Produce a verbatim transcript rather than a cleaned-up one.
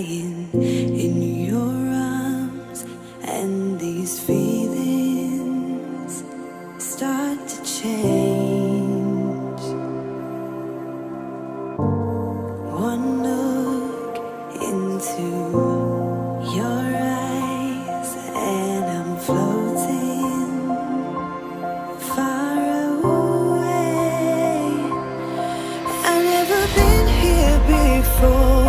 lying in your arms, and these feelings start to change. One look into your eyes and I'm floating far away. I've never been here before.